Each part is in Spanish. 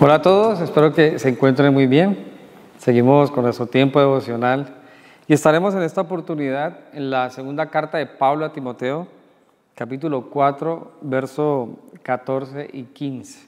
Hola a todos, espero que se encuentren muy bien. Seguimos con nuestro tiempo devocional y estaremos en esta oportunidad en la segunda carta de Pablo a Timoteo, capítulo 4, verso 14 y 15.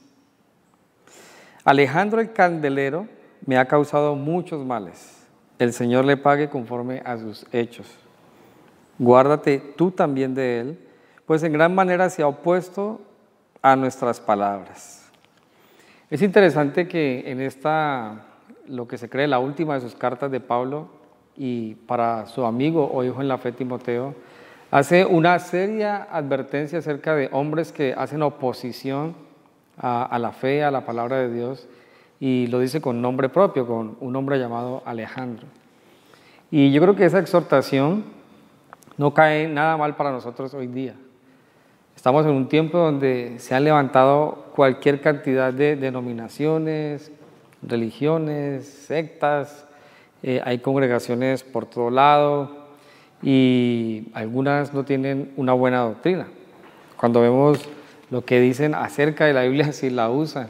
Alejandro el candelero me ha causado muchos males. El Señor le pague conforme a sus hechos. Guárdate tú también de él, pues en gran manera se ha opuesto a nuestras palabras. Es interesante que en lo que se cree la última de sus cartas de Pablo y para su amigo o hijo en la fe Timoteo, hace una seria advertencia acerca de hombres que hacen oposición a la fe, a la palabra de Dios, y lo dice con nombre propio, con un hombre llamado Alejandro. Y yo creo que esa exhortación no cae nada mal para nosotros hoy día. Estamos en un tiempo donde se han levantado cualquier cantidad de denominaciones, religiones, sectas, hay congregaciones por todo lado y algunas no tienen una buena doctrina. Cuando vemos lo que dicen acerca de la Biblia, si la usan,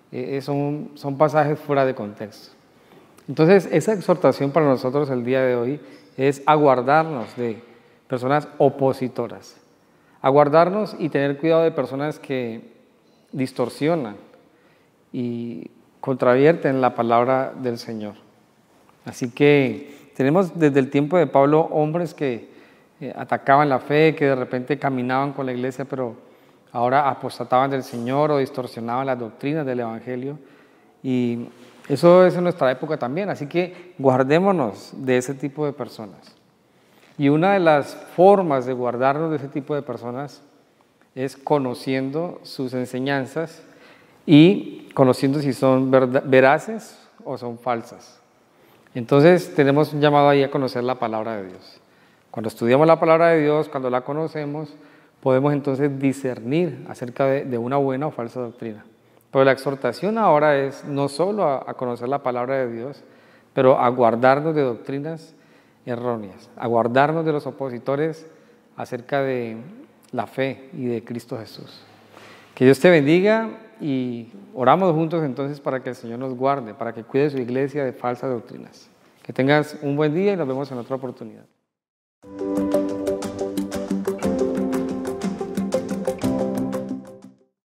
son pasajes fuera de contexto. Entonces, esa exhortación para nosotros el día de hoy es aguardarnos de personas opositoras. Aguardarnos y tener cuidado de personas que distorsionan y contravierten la palabra del Señor. Así que tenemos desde el tiempo de Pablo hombres que atacaban la fe, que de repente caminaban con la iglesia, pero ahora apostataban del Señor o distorsionaban las doctrinas del Evangelio. Y eso es en nuestra época también, así que guardémonos de ese tipo de personas. Y una de las formas de guardarnos de ese tipo de personas es conociendo sus enseñanzas y conociendo si son veraces o son falsas. Entonces tenemos un llamado ahí a conocer la palabra de Dios. Cuando estudiamos la palabra de Dios, cuando la conocemos, podemos entonces discernir acerca de una buena o falsa doctrina. Pero la exhortación ahora es no solo a conocer la palabra de Dios, pero a guardarnos de doctrinas erróneas, a guardarnos de los opositores acerca de la fe y de Cristo Jesús. Que Dios te bendiga y oramos juntos entonces para que el Señor nos guarde, para que cuide su iglesia de falsas doctrinas. Que tengas un buen día y nos vemos en otra oportunidad.